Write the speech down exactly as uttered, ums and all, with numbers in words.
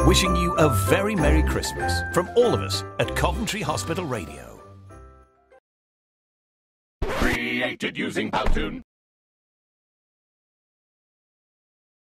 Wishing you a very Merry Christmas from all of us at Coventry Hospital Radio. Created using Powtoon.